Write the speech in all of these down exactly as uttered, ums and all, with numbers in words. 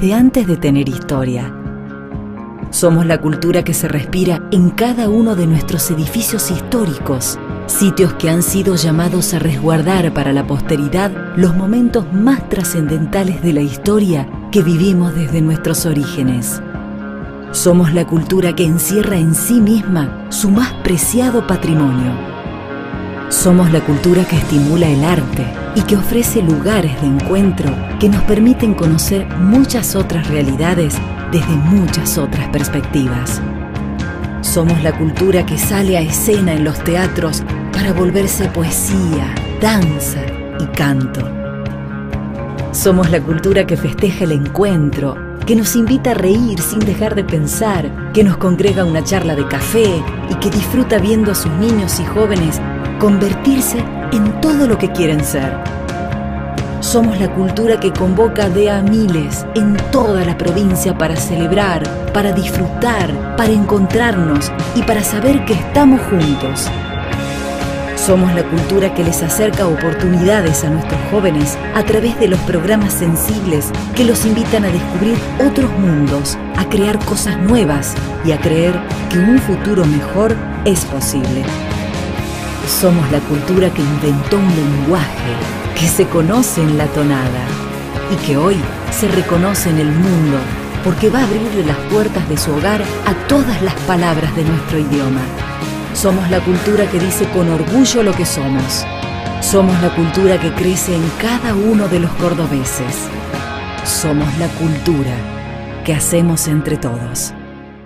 desde antes de tener historia. Somos la cultura que se respira en cada uno de nuestros edificios históricos, sitios que han sido llamados a resguardar para la posteridad los momentos más trascendentales de la historia que vivimos desde nuestros orígenes. Somos la cultura que encierra en sí misma su más preciado patrimonio. Somos la cultura que estimula el arte y que ofrece lugares de encuentro que nos permiten conocer muchas otras realidades desde muchas otras perspectivas. Somos la cultura que sale a escena en los teatros para volverse poesía, danza y canto. Somos la cultura que festeja el encuentro, que nos invita a reír sin dejar de pensar, que nos congrega a una charla de café y que disfruta viendo a sus niños y jóvenes convertirse en todo lo que quieren ser. Somos la cultura que convoca de a miles en toda la provincia para celebrar, para disfrutar, para encontrarnos y para saber que estamos juntos. Somos la cultura que les acerca oportunidades a nuestros jóvenes a través de los programas sensibles que los invitan a descubrir otros mundos, a crear cosas nuevas y a creer que un futuro mejor es posible. Somos la cultura que inventó un lenguaje que se conoce en la tonada y que hoy se reconoce en el mundo porque va a abrirle las puertas de su hogar a todas las palabras de nuestro idioma. Somos la cultura que dice con orgullo lo que somos. Somos la cultura que crece en cada uno de los cordobeses. Somos la cultura que hacemos entre todos.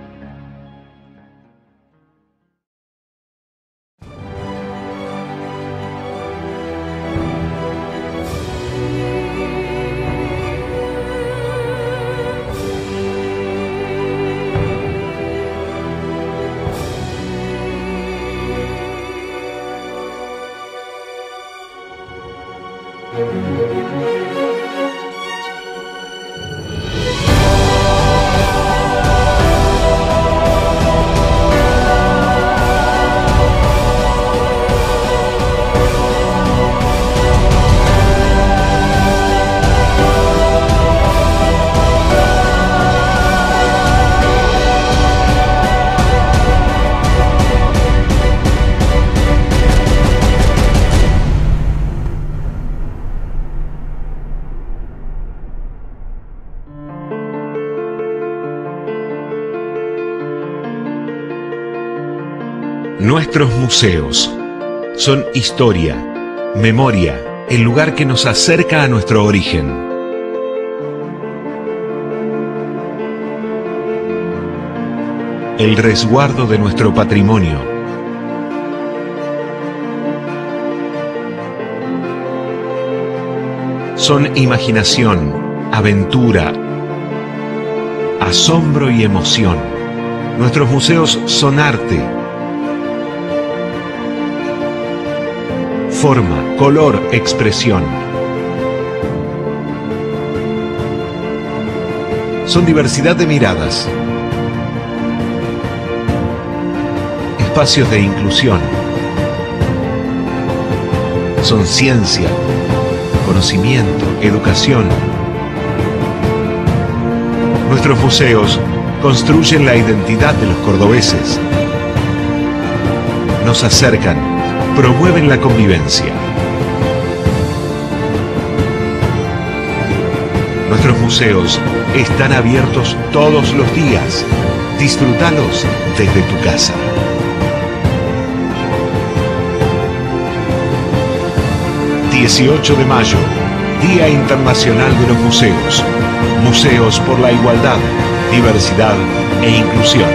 Nuestros museos son historia, memoria, el lugar que nos acerca a nuestro origen. El resguardo de nuestro patrimonio. Son imaginación, aventura, asombro y emoción. Nuestros museos son arte, forma, color, expresión. Son diversidad de miradas, espacios de inclusión. Son ciencia, conocimiento, educación. Nuestros museos construyen la identidad de los cordobeses. Nos acercan, promueven la convivencia. Nuestros museos están abiertos todos los días. Disfrútalos desde tu casa. dieciocho de mayo, Día Internacional de los Museos. Museos por la igualdad, diversidad e inclusión.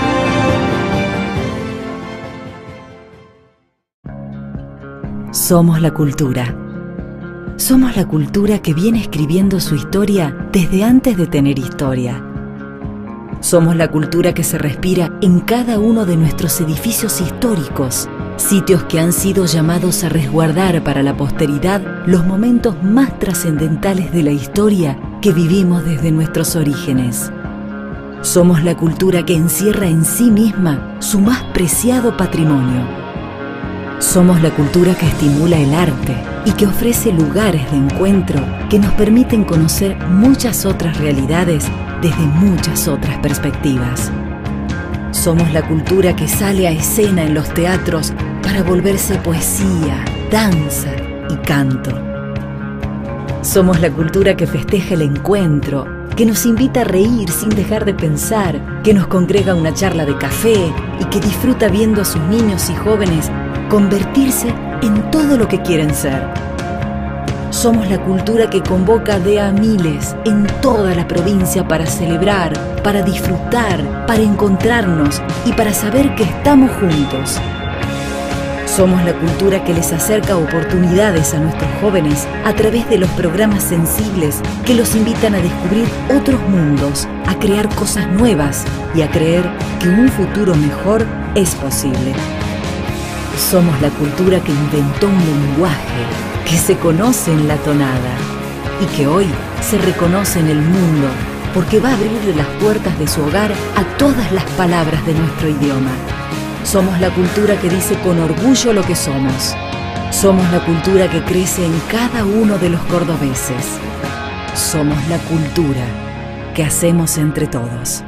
Somos la cultura. Somos la cultura que viene escribiendo su historia desde antes de tener historia. Somos la cultura que se respira en cada uno de nuestros edificios históricos, sitios que han sido llamados a resguardar para la posteridad los momentos más trascendentales de la historia que vivimos desde nuestros orígenes. Somos la cultura que encierra en sí misma su más preciado patrimonio. Somos la cultura que estimula el arte y que ofrece lugares de encuentro que nos permiten conocer muchas otras realidades desde muchas otras perspectivas. Somos la cultura que sale a escena en los teatros para volverse poesía, danza y canto. Somos la cultura que festeja el encuentro, que nos invita a reír sin dejar de pensar, que nos congrega a una charla de café y que disfruta viendo a sus niños y jóvenes convertirse en todo lo que quieren ser. Somos la cultura que convoca de a miles en toda la provincia para celebrar, para disfrutar, para encontrarnos y para saber que estamos juntos. Somos la cultura que les acerca oportunidades a nuestros jóvenes a través de los programas sensibles que los invitan a descubrir otros mundos, a crear cosas nuevas y a creer que un futuro mejor es posible. Somos la cultura que inventó un lenguaje que se conoce en la tonada y que hoy se reconoce en el mundo porque va a abrirle las puertas de su hogar a todas las palabras de nuestro idioma. Somos la cultura que dice con orgullo lo que somos. Somos la cultura que crece en cada uno de los cordobeses. Somos la cultura que hacemos entre todos.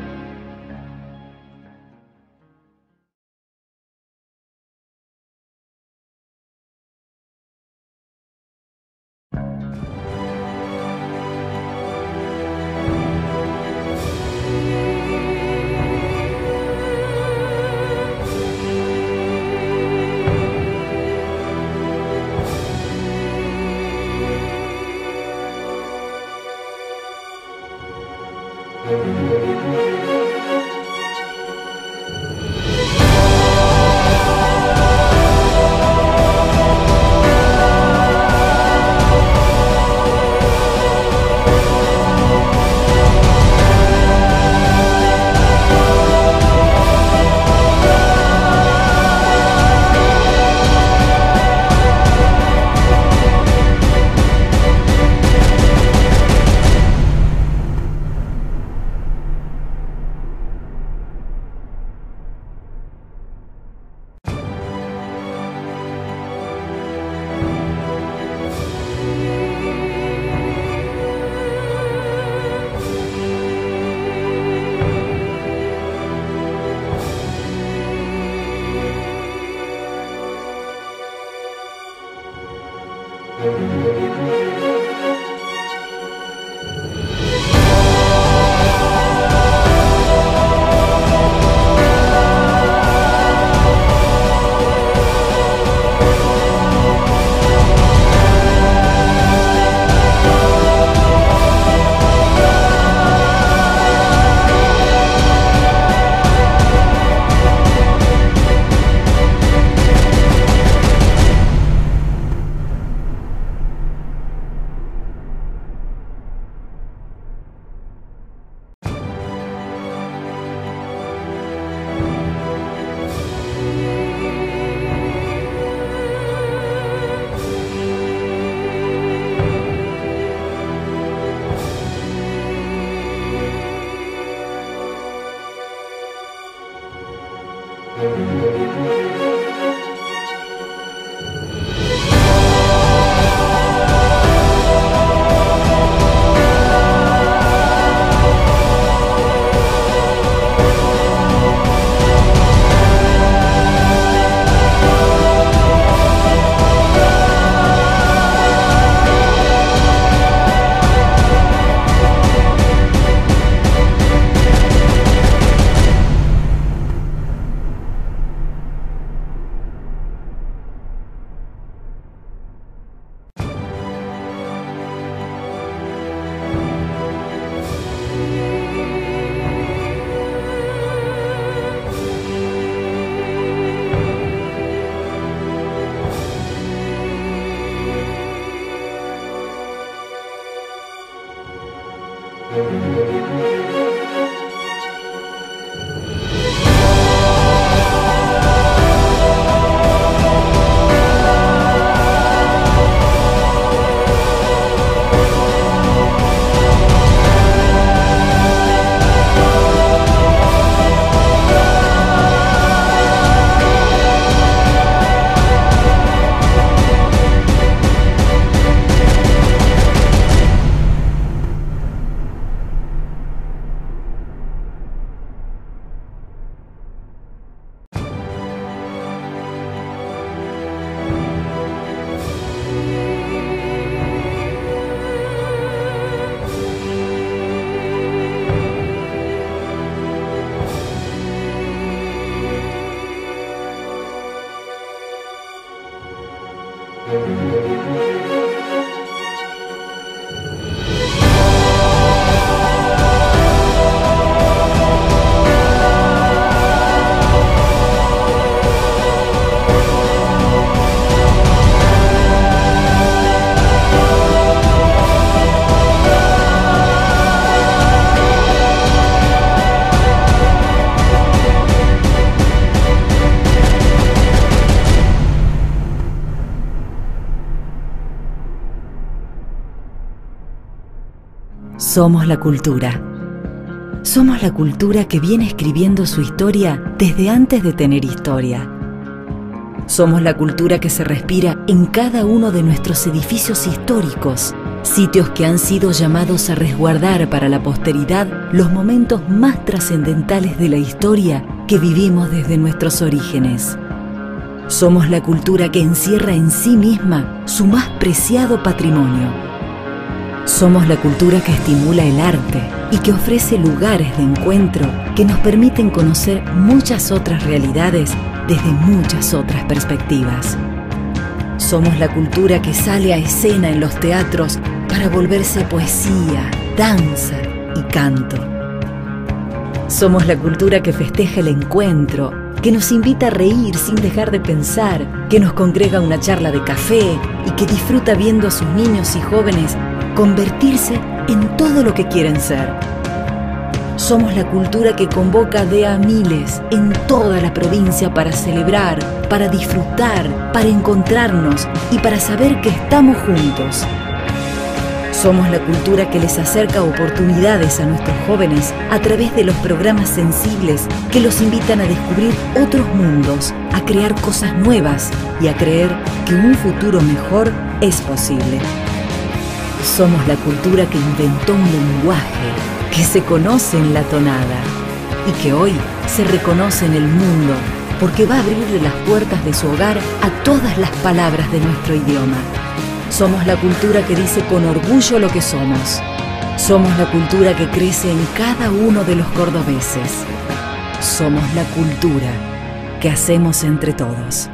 Somos la cultura. Somos la cultura que viene escribiendo su historia desde antes de tener historia. Somos la cultura que se respira en cada uno de nuestros edificios históricos, sitios que han sido llamados a resguardar para la posteridad los momentos más trascendentales de la historia que vivimos desde nuestros orígenes. Somos la cultura que encierra en sí misma su más preciado patrimonio. Somos la cultura que estimula el arte y que ofrece lugares de encuentro que nos permiten conocer muchas otras realidades desde muchas otras perspectivas. Somos la cultura que sale a escena en los teatros para volverse poesía, danza y canto. Somos la cultura que festeja el encuentro, que nos invita a reír sin dejar de pensar, que nos congrega a una charla de café y que disfruta viendo a sus niños y jóvenes convertirse en todo lo que quieren ser. Somos la cultura que convoca de a miles en toda la provincia para celebrar, para disfrutar, para encontrarnos y para saber que estamos juntos. Somos la cultura que les acerca oportunidades a nuestros jóvenes a través de los programas sensibles que los invitan a descubrir otros mundos, a crear cosas nuevas y a creer que un futuro mejor es posible. Somos la cultura que inventó un lenguaje que se conoce en la tonada y que hoy se reconoce en el mundo porque va a abrirle las puertas de su hogar a todas las palabras de nuestro idioma. Somos la cultura que dice con orgullo lo que somos. Somos la cultura que crece en cada uno de los cordobeses. Somos la cultura que hacemos entre todos.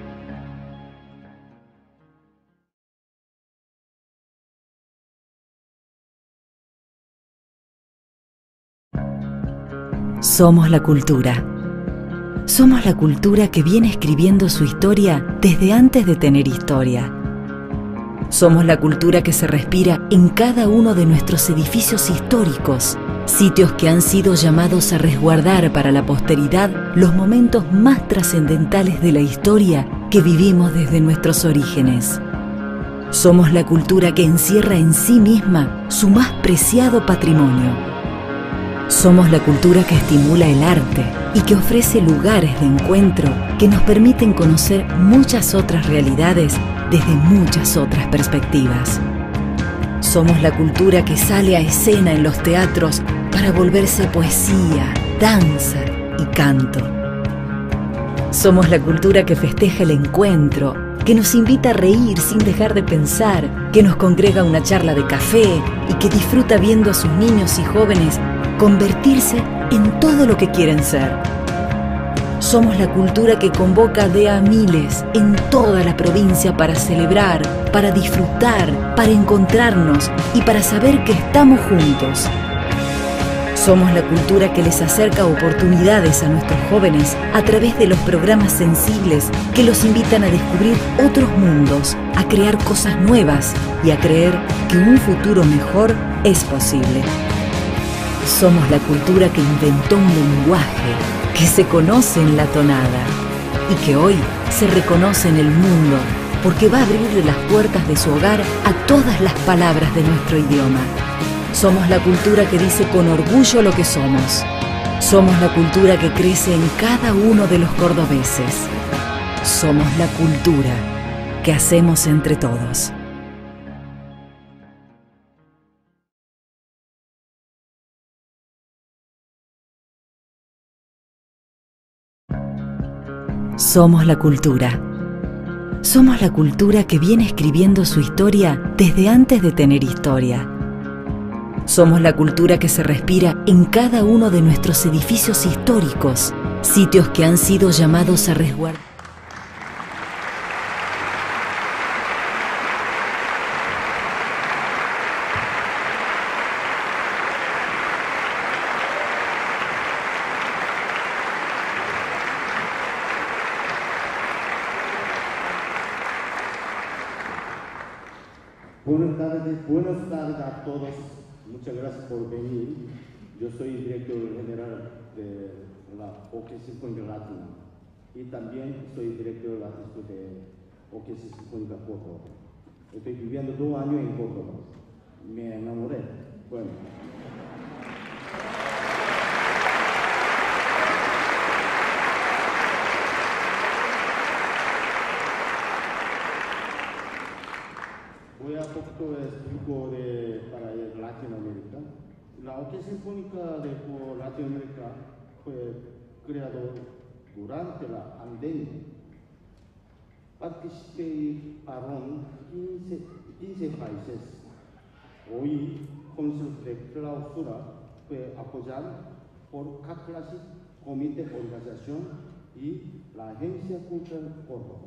Somos la cultura. Somos la cultura que viene escribiendo su historia desde antes de tener historia. Somos la cultura que se respira en cada uno de nuestros edificios históricos, sitios que han sido llamados a resguardar para la posteridad los momentos más trascendentales de la historia que vivimos desde nuestros orígenes. Somos la cultura que encierra en sí misma su más preciado patrimonio. Somos la cultura que estimula el arte y que ofrece lugares de encuentro que nos permiten conocer muchas otras realidades desde muchas otras perspectivas. Somos la cultura que sale a escena en los teatros para volverse poesía, danza y canto. Somos la cultura que festeja el encuentro, que nos invita a reír sin dejar de pensar, que nos congrega a una charla de café y que disfruta viendo a sus niños y jóvenes convertirse en todo lo que quieren ser. Somos la cultura que convoca de a miles en toda la provincia para celebrar, para disfrutar, para encontrarnos y para saber que estamos juntos. Somos la cultura que les acerca oportunidades a nuestros jóvenes a través de los programas sensibles que los invitan a descubrir otros mundos, a crear cosas nuevas y a creer que un futuro mejor es posible. Somos la cultura que inventó un lenguaje que se conoce en la tonada y que hoy se reconoce en el mundo porque va a abrirle las puertas de su hogar a todas las palabras de nuestro idioma. Somos la cultura que dice con orgullo lo que somos. Somos la cultura que crece en cada uno de los cordobeses. Somos la cultura que hacemos entre todos. Somos la cultura. Somos la cultura que viene escribiendo su historia desde antes de tener historia. Somos la cultura que se respira en cada uno de nuestros edificios históricos, sitios que han sido llamados a resguardar. Buenas tardes, buenas tardes a todos. Muchas gracias por venir. Yo soy el director general de la Orquesta Sinfónica Latina y también soy director artístico de Orquesta Sinfónica Córdoba. Estoy viviendo dos años en Córdoba. Me enamoré Bueno. Voy a poco explico de, para Latinoamérica. La Orquesta Sinfónica de Latinoamérica fue creado durante la pandemia. Participaron quince, quince países. Hoy, concierto de clausura fue apoyado por C A C, Comité de Organización y la Agencia Cultural Córdoba.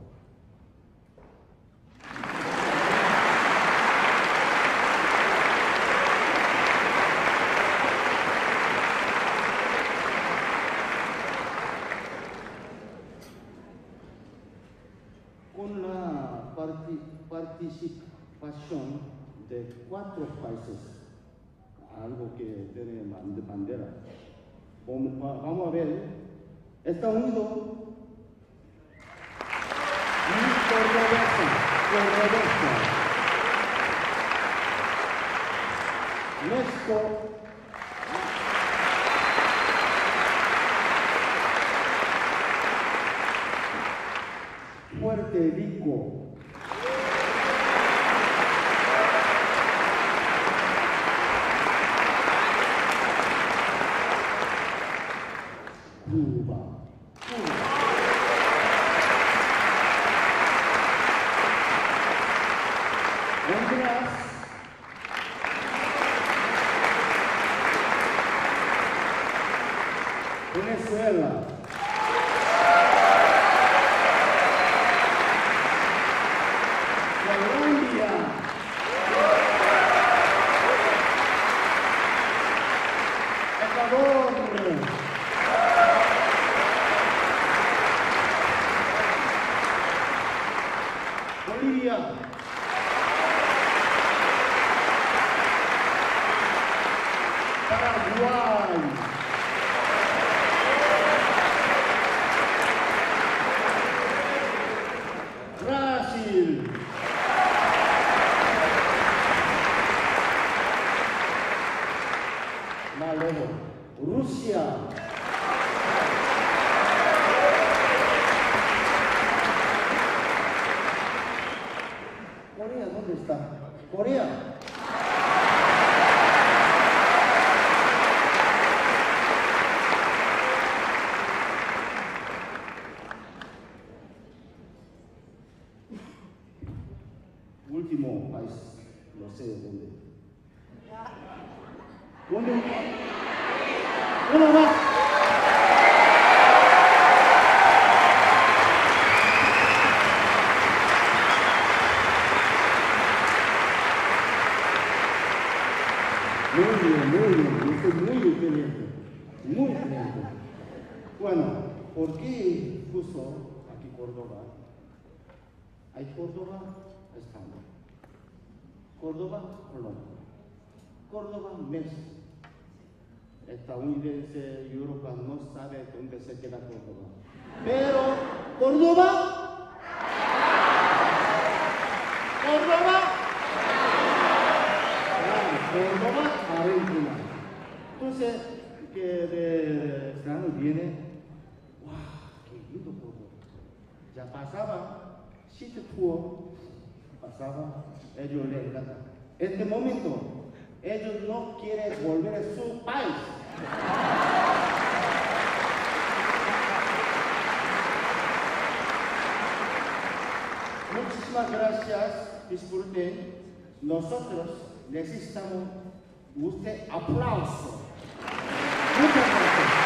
Con la participación de cuatro países, algo que tiene bandera. Vamos a ver, Estados Unidos y Córdoba, México, Puerto Rico, Cuba, Cuba, Honduras, Venezuela, Colombia, Ecuador, Bolivia, Paraguay, Brasil, luego, Rusia, Corea, ¿dónde está? Corea. Último país, no sé dónde. ¿Dónde? Uno más. Muy bien, muy bien, estoy muy excelente, muy excelente. Bueno, ¿por qué puso aquí Córdoba? Hay Córdoba, España. Córdoba, Colombia. Córdoba, México. Estadounidense, Europa no sabe dónde se queda Córdoba. Pero, Córdoba, Córdoba, Córdoba, Argentina. Entonces, que de extranjero viene, ¡wow! ¡Qué lindo Córdoba! Ya pasaba, City Tour, pasaba, ellos les encanta. Este momento, ellos no quieren volver a su país. Muchísimas gracias, disfruten. Nosotros necesitamos usted aplauso. Muchas gracias.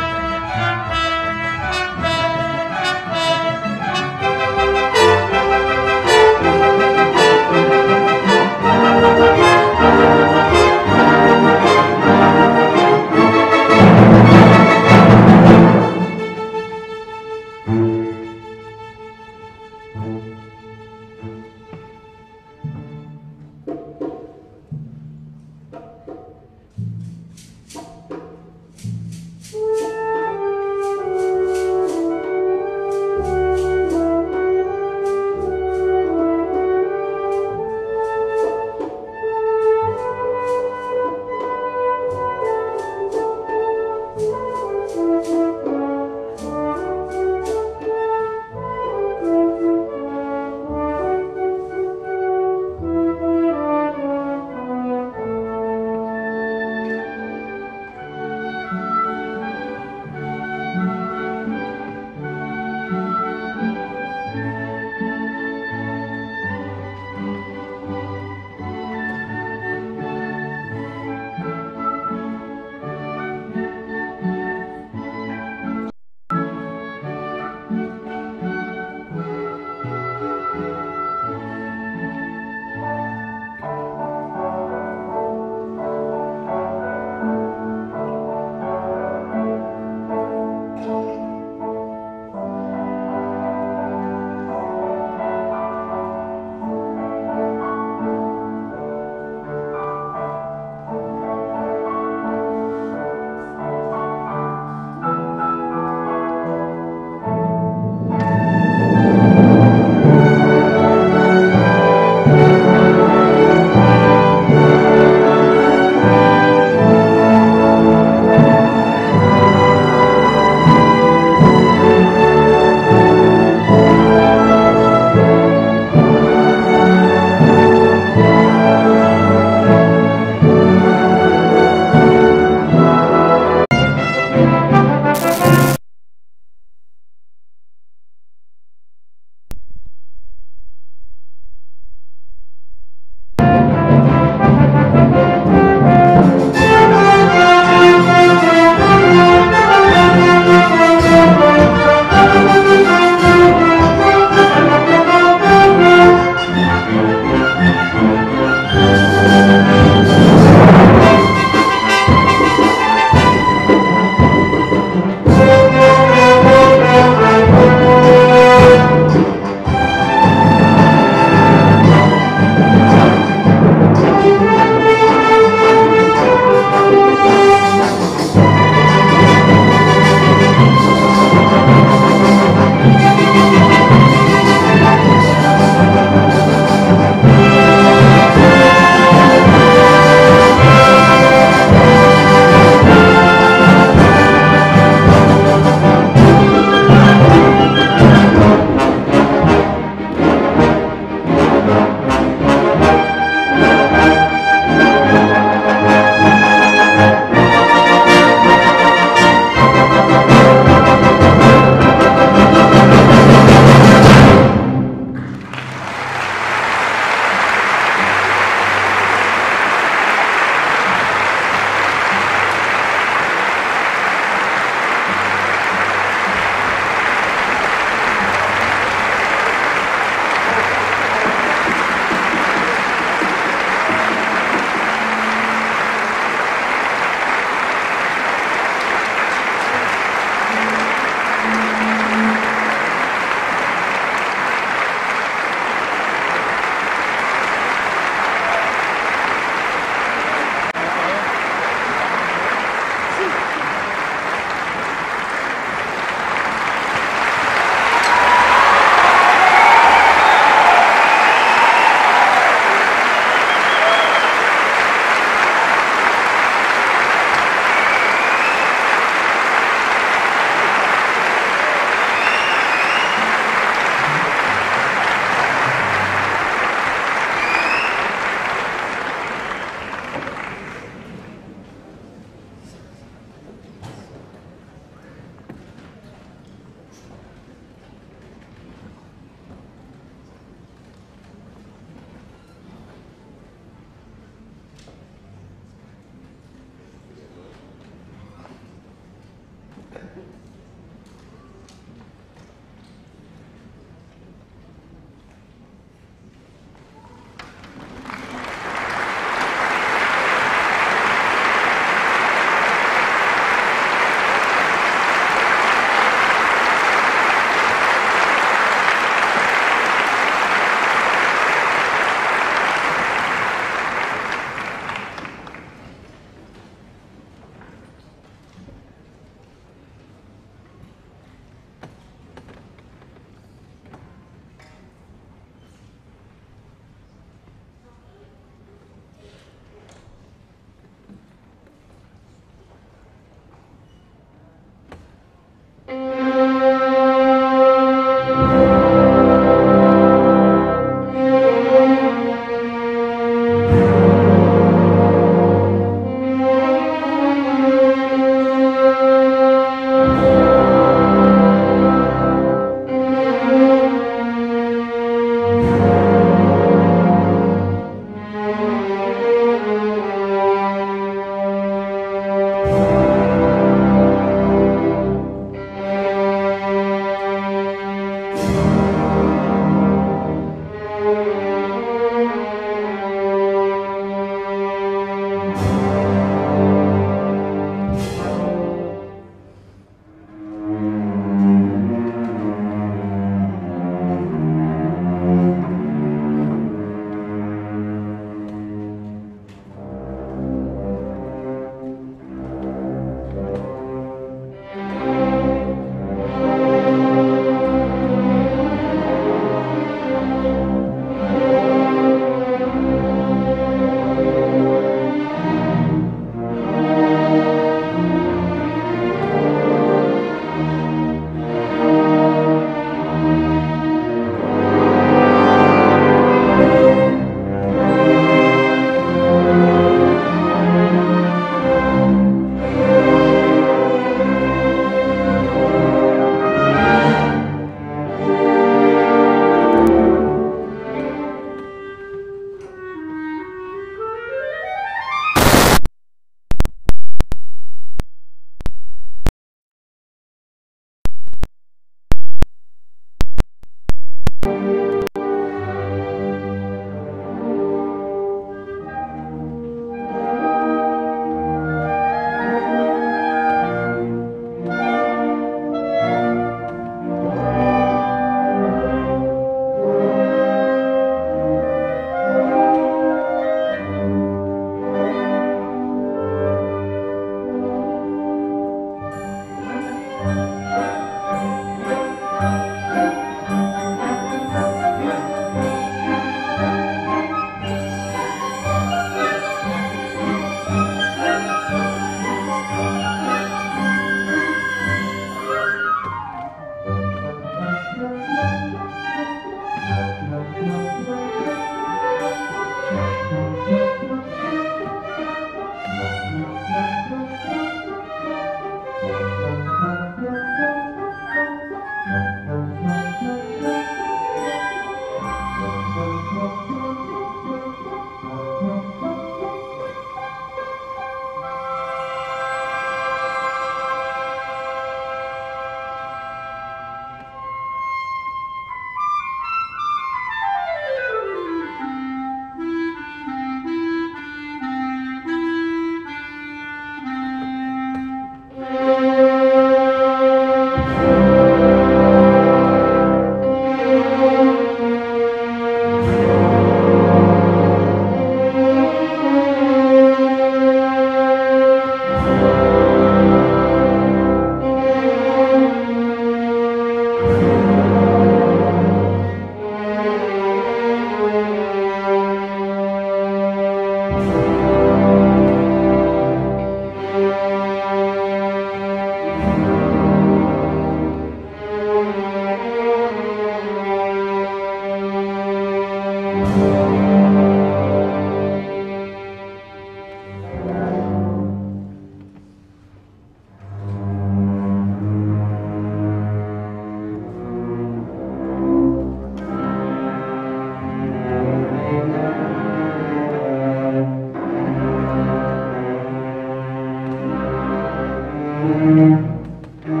Thank you.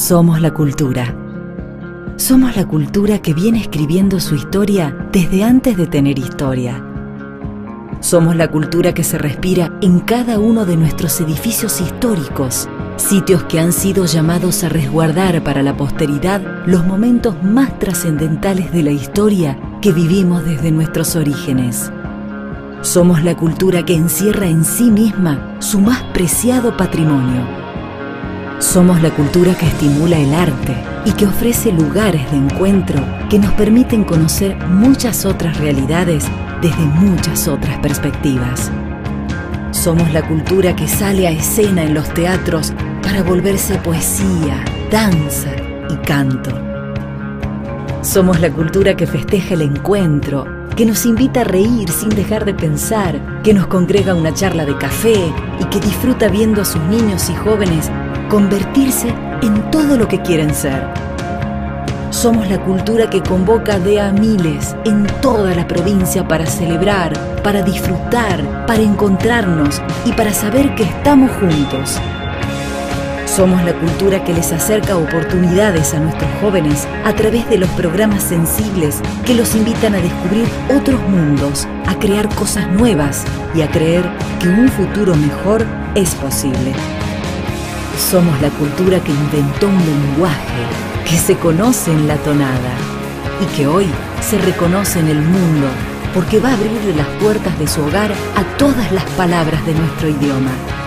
Somos la cultura. Somos la cultura que viene escribiendo su historia desde antes de tener historia. Somos la cultura que se respira en cada uno de nuestros edificios históricos, sitios que han sido llamados a resguardar para la posteridad los momentos más trascendentales de la historia que vivimos desde nuestros orígenes. Somos la cultura que encierra en sí misma su más preciado patrimonio. Somos la cultura que estimula el arte y que ofrece lugares de encuentro que nos permiten conocer muchas otras realidades desde muchas otras perspectivas. Somos la cultura que sale a escena en los teatros para volverse poesía, danza y canto. Somos la cultura que festeja el encuentro, que nos invita a reír sin dejar de pensar, que nos congrega a una charla de café y que disfruta viendo a sus niños y jóvenes convertirse en todo lo que quieren ser. Somos la cultura que convoca de a miles en toda la provincia para celebrar, para disfrutar, para encontrarnos y para saber que estamos juntos. Somos la cultura que les acerca oportunidades a nuestros jóvenes a través de los programas sensibles que los invitan a descubrir otros mundos, a crear cosas nuevas y a creer que un futuro mejor es posible. Somos la cultura que inventó un lenguaje que se conoce en la tonada y que hoy se reconoce en el mundo porque va a abrirle las puertas de su hogar a todas las palabras de nuestro idioma.